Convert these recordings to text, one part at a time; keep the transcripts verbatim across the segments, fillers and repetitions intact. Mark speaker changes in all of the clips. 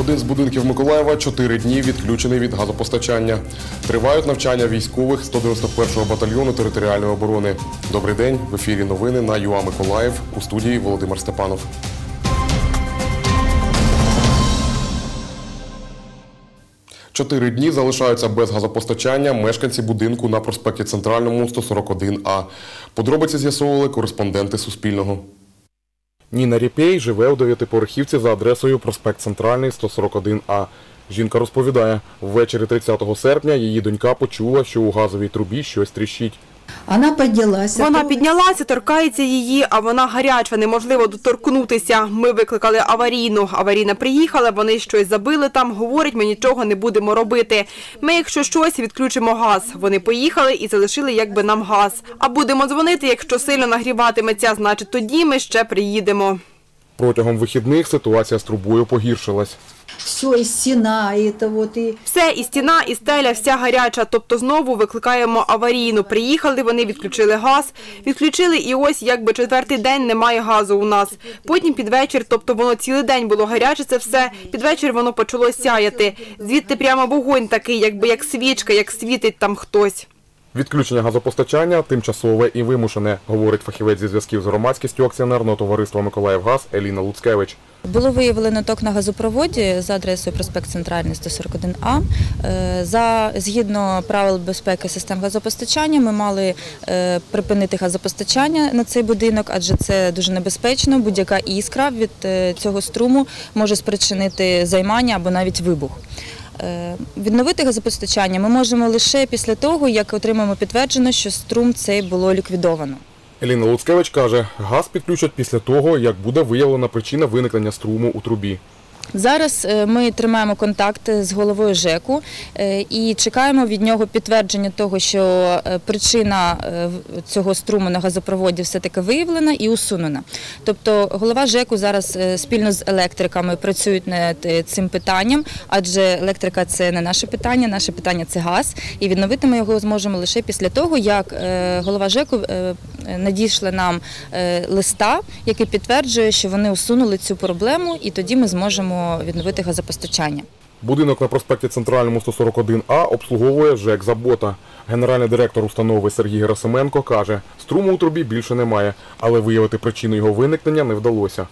Speaker 1: Один з будинків Миколаєва чотири дні відключений від газопостачання. Тривають навчання військових сто дев'яносто першого батальйону територіальної оборони. Добрий день, в ефірі новини на ЮА Миколаїв, у студії Володимир Степанов. Чотири дні залишаються без газопостачання мешканці будинку на проспекті Центральному сто сорок один А. Подробиці з'ясовували кореспонденти Суспільного. Ніна Ріпей живе у дев'ятиповерхівці за адресою проспект Центральний сто сорок один А. Жінка розповідає, ввечері тридцятого серпня її донька почула, що у газовій трубі щось тріщить.
Speaker 2: Вона піднялася.
Speaker 3: Вона піднялася, торкається її, а вона гаряча, неможливо доторкнутися. Ми викликали аварійну. Аварійна приїхала, вони щось забили там, говорять, ми нічого не будемо робити. Ми, якщо щось, відключимо газ. Вони поїхали і залишили якби нам газ. А будемо дзвонити, якщо сильно нагріватиметься, значить тоді ми ще приїдемо.
Speaker 1: Протягом вихідних ситуація з трубою погіршилась.
Speaker 2: Все, і стіна, і це от, і...
Speaker 3: Все, і стіна, і стеля, вся гаряча. Тобто знову викликаємо аварійну. Приїхали, вони відключили газ. Відключили і ось якби четвертий день немає газу у нас. Потім під вечір, тобто воно цілий день було гаряче це все. Під вечір воно почало сяяти. Звідти прямо вогонь такий, якби як свічка, як світить там хтось.
Speaker 1: Відключення газопостачання тимчасове і вимушене, говорить фахівець зі зв'язків з громадськістю акціонерного товариства «Миколаївгаз» Еліна Луцкевич.
Speaker 4: Було виявлено ток на газопроводі за адресою проспект Центральний сто сорок один А. За, згідно правил безпеки систем газопостачання ми мали припинити газопостачання на цей будинок, адже це дуже небезпечно. Будь-яка іскра від цього струму може спричинити займання або навіть вибух. Відновити газопостачання ми можемо лише після того, як отримаємо підтверджено, що струм цей було ліквідовано.
Speaker 1: Еліна Луцкевич каже, газ підключать після того, як буде виявлена причина виникнення струму у трубі.
Speaker 4: Зараз ми тримаємо контакт з головою ЖЕКу і чекаємо від нього підтвердження того, що причина цього струму на газопроводі все-таки виявлена і усунена. Тобто голова ЖЕКу зараз спільно з електриками працюють над цим питанням, адже електрика – це не наше питання, наше питання – це газ. І відновити ми його зможемо лише після того, як голова ЖЕКу надійшли нам листа, який підтверджує, що вони усунули цю проблему, і тоді ми зможемо відновити газопостачання.
Speaker 1: Будинок на проспекті Центральному сто сорок один А обслуговує ЖЕК «Забота». Генеральний директор установи Сергій Герасименко каже, струму у трубі більше немає, але виявити причину його виникнення не вдалося.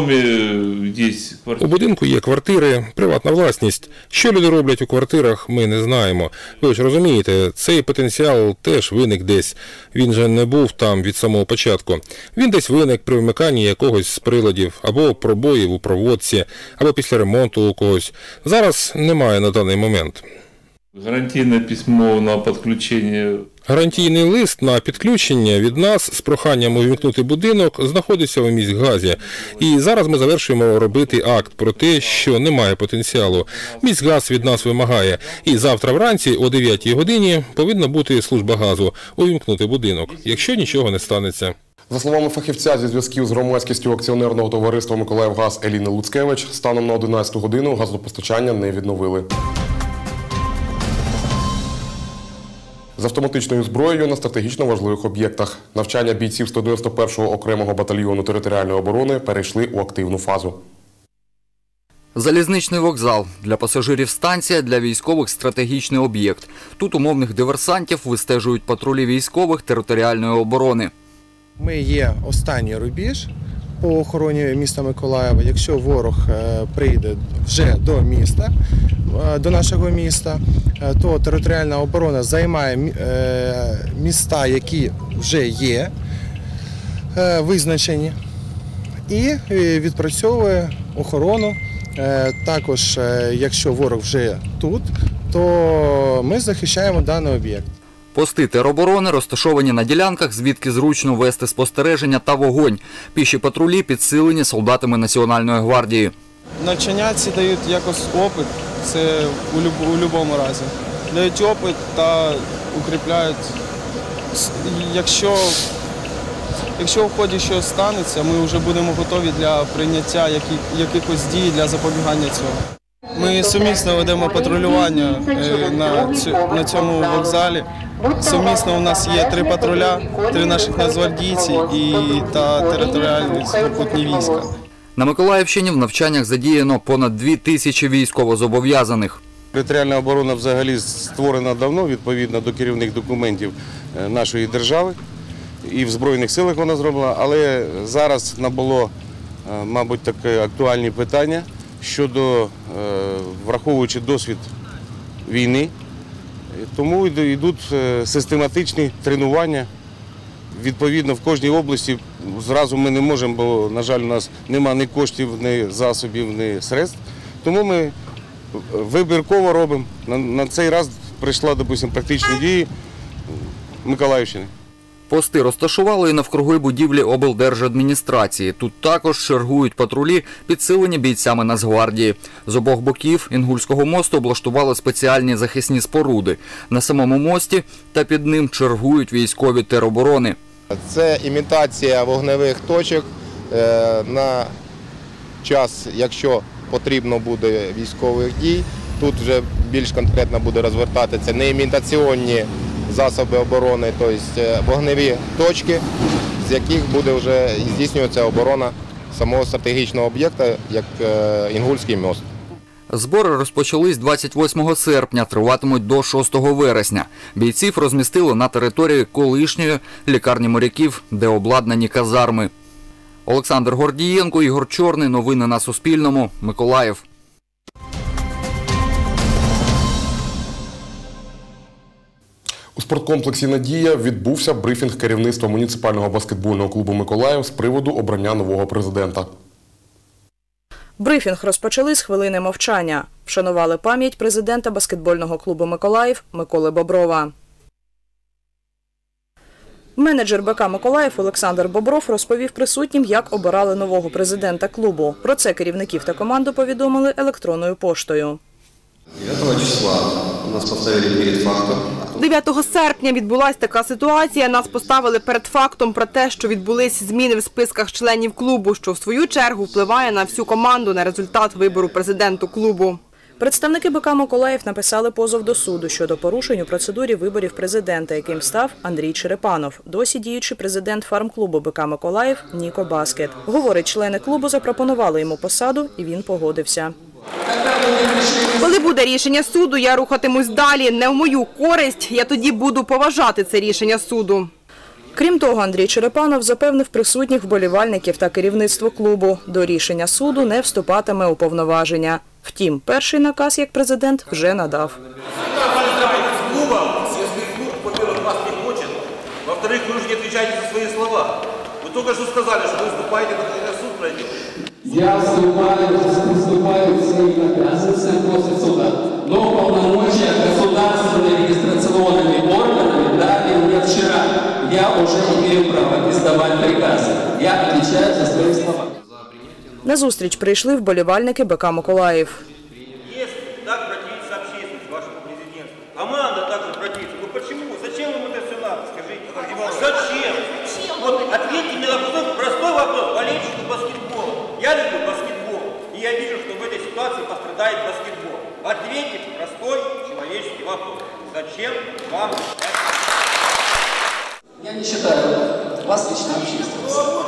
Speaker 5: У будинку є квартири, приватна власність. Що люди роблять у квартирах, ми не знаємо. Ви ж розумієте, цей потенціал теж виник десь. Він же не був там від самого початку. Він десь виник при вмиканні якогось з приладів, або пробоїв у проводці, або після ремонту у когось. Зараз немає на даний момент.
Speaker 6: Гарантійне письмо на підключення.
Speaker 5: Гарантійний лист на підключення від нас з проханням увімкнути будинок знаходиться у міськгазі. І зараз ми завершуємо робити акт про те, що немає потенціалу. Міськгаз від нас вимагає. І завтра вранці о дев'ятій годині повинна бути служба газу увімкнути будинок, якщо нічого не станеться.
Speaker 1: За словами фахівця зі зв'язків з громадськістю акціонерного товариства «Миколаївгаз» Еліни Луцкевич, станом на одинадцяту годину газопостачання не відновили. З автоматичною зброєю на стратегічно важливих об'єктах. Навчання бійців сто дев'яносто першого окремого батальйону територіальної оборони перейшли у активну фазу.
Speaker 7: Залізничний вокзал. Для пасажирів станція, для військових стратегічний об'єкт. Тут умовних диверсантів вистежують патрулі військових територіальної оборони.
Speaker 8: Ми є останній рубіж по охороні міста Миколаєва. Якщо ворог прийде вже до міста, до нашого міста, то територіальна оборона займає міста, які вже є визначені, і відпрацьовує охорону. Також, якщо ворог вже тут, то ми захищаємо даний об'єкт.
Speaker 7: Пости тероборони розташовані на ділянках, звідки зручно вести спостереження та вогонь. Піші патрулі підсилені солдатами Національної гвардії.
Speaker 9: Навчання ці дають якось опит, це у будь-якому разі. Дають опит та укріпляють. Якщо, якщо в ході щось станеться, ми вже будемо готові для прийняття яких, якихось дій для запобігання цього. Ми сумісно ведемо патрулювання на цьому вокзалі. Сумісно у нас є три патруля, три наших нацгвардійці і та територіальні сухопутні війська.
Speaker 7: На Миколаївщині в навчаннях задіяно понад дві тисячі військовозобов'язаних.
Speaker 10: Територіальна оборона взагалі створена давно, відповідно до керівних документів нашої держави. І в Збройних силах вона зроблена, але зараз набуло, мабуть, таке актуальні питання щодо, враховуючи досвід війни, тому йдуть систематичні тренування. Відповідно, в кожній області зразу ми не можемо, бо, на жаль, у нас немає ні коштів, ні засобів, ні средств. Тому ми вибірково робимо. На цей раз прийшла, допустимо, практичні дії Миколаївщини.
Speaker 7: Пости розташували і навкруги будівлі облдержадміністрації. Тут також чергують патрулі, підсилені бійцями Нацгвардії. З обох боків Інгульського мосту облаштували спеціальні захисні споруди. На самому мості та під ним чергують військові тероборони.
Speaker 11: Це імітація вогневих точок на час, якщо потрібно буде військових дій. Тут вже більш конкретно буде розвертатися не імітаційні засоби оборони, тобто вогневі точки, з яких буде вже здійснюватися оборона самого стратегічного об'єкта, як Інгульський мост.
Speaker 7: Збори розпочались двадцять восьмого серпня, триватимуть до шостого вересня. Бійців розмістили на території колишньої лікарні моряків, де обладнані казарми. Олександр Гордієнко, Ігор Чорний. Новини на Суспільному. Миколаїв.
Speaker 1: У спорткомплексі «Надія» відбувся брифінг керівництва муніципального баскетбольного клубу «Миколаїв» з приводу обрання нового президента.
Speaker 12: Брифінг розпочали з хвилини мовчання. Вшанували пам'ять президента баскетбольного клубу «Миколаїв» Миколи Боброва. Менеджер БК «Миколаїв» Олександр Бобров розповів присутнім, як обирали нового президента клубу. Про це керівників та команду повідомили електронною поштою.
Speaker 13: дев'ятого числа нас поставили перед фактом.
Speaker 3: дев'ятого серпня відбулася така ситуація. Нас поставили перед фактом про те, що відбулись зміни в списках членів клубу, що в свою чергу впливає на всю команду, на результат вибору президенту клубу.
Speaker 12: Представники БК «Миколаїв» написали позов до суду щодо порушень у процедурі виборів президента, яким став Андрій Черепанов, досі діючий президент фарм-клубу БК «Миколаїв» Ніко Баскет. Говорить, члени клубу запропонували йому посаду, і він погодився.
Speaker 3: Коли буде рішення суду, я рухатимусь далі. Не в мою користь, я тоді буду поважати це рішення суду.
Speaker 12: Крім того, Андрій Черепанов запевнив присутніх вболівальників та керівництво клубу. До рішення суду не вступатиме у повноваження. Втім, перший наказ як президент вже надав.
Speaker 14: Во-вторых, вы уже не отвечаете за свои слова. Вы только что сказали, что вы выступаете, когда суд пройдет.
Speaker 15: Я вступаю, вступаю в свои обязанности после суда. Но полномочия государственными регистрационными органами дали мне вчера. Я уже имею право издавать приказы. Я отвечаю за свои слова.
Speaker 12: На зустріч прийшли вболівальники БК «Миколаїв».
Speaker 14: Если так противится общественность вашему президенту, команда также противится. Ну почему? Зачем вам это все надо? Скажите. Зачем? Вот ответьте мне на простой вопрос. Болельщику баскетбола. Я люблю баскетбол. И я вижу, что в этой ситуации пострадает баскетбол. Ответьте простой человеческий вопрос. Зачем вам это?
Speaker 15: Я не считаю вас лично общественностью.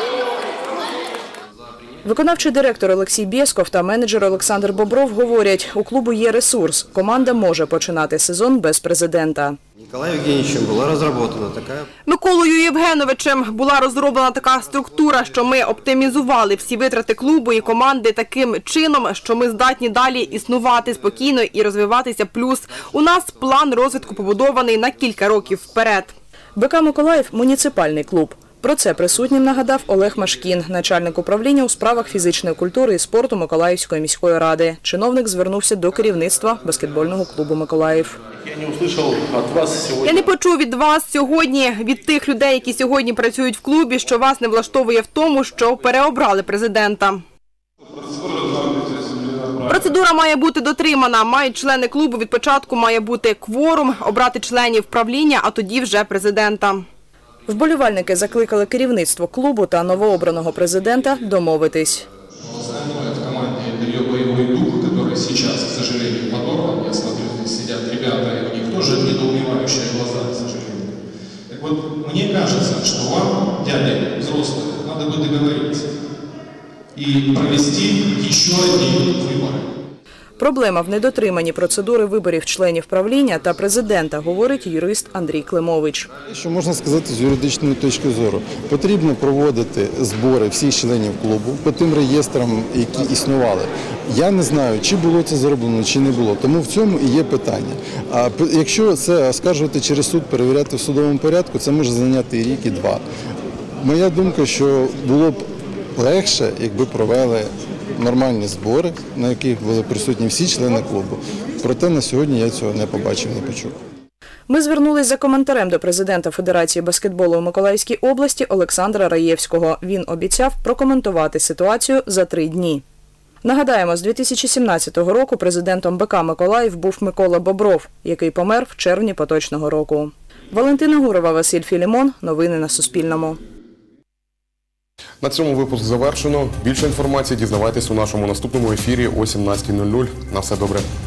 Speaker 12: Виконавчий директор Олексій Бєсков та менеджер Олександр Бобров говорять, у клубу є ресурс. Команда може починати сезон без президента.
Speaker 13: Ніколаєм Євгеновичем була розроблена така...
Speaker 3: Миколою Євгеновичем була розроблена така структура, що ми оптимізували всі витрати клубу і команди таким чином, що ми здатні далі існувати спокійно і розвиватися. Плюс у нас план розвитку побудований на кілька років вперед.
Speaker 12: БК «Миколаїв» – муніципальний клуб. Про це присутнім нагадав Олег Машкін, начальник управління у справах фізичної культури і спорту Миколаївської міської ради. Чиновник звернувся до керівництва баскетбольного клубу «Миколаїв».
Speaker 3: Я не почув від вас сьогодні, від тих людей, які сьогодні працюють в клубі, що вас не влаштовує в тому, що переобрали президента. Процедура має бути дотримана. Мають члени клубу, від початку має бути кворум, обрати членів правління, а тоді вже президента.
Speaker 12: Вболівальники закликали керівництво клубу та новообраного президента домовитись.
Speaker 16: В команде ее боевой дух, который сейчас, к сожалению, подорван. Я смотрю, здесь сидят ребята, и у них тоже недоумевающие глаза, к сожалению. Так вот, мне кажется, что вам, дяди взрослые, надо бы договориться. и провести еще одни выборы.
Speaker 12: Проблема в недотриманні процедури виборів членів правління та президента, говорить юрист Андрій Климович.
Speaker 17: Що можна сказати з юридичної точки зору? Потрібно проводити збори всіх членів клубу по тим реєстрам, які існували. Я не знаю, чи було це зроблено, чи не було. Тому в цьому і є питання. А якщо це оскаржувати через суд, перевіряти в судовому порядку, це може зайняти і рік, і два. Моя думка, що було б легше, якби провели нормальні збори, на яких були присутні всі члени клубу. Проте на сьогодні я цього не побачив, не почув.
Speaker 12: Ми звернулись за коментарем до президента Федерації баскетболу у Миколаївській області Олександра Раєвського. Він обіцяв прокоментувати ситуацію за три дні. Нагадаємо, з дві тисячі сімнадцятого року президентом БК «Миколаїв» був Микола Бобров, який помер в червні поточного року. Валентина Гурова, Василь Філімон. Новини на Суспільному.
Speaker 1: На цьому випуск завершено. Більше інформації дізнавайтесь у нашому наступному ефірі о сімнадцятій нуль нуль. На все добре.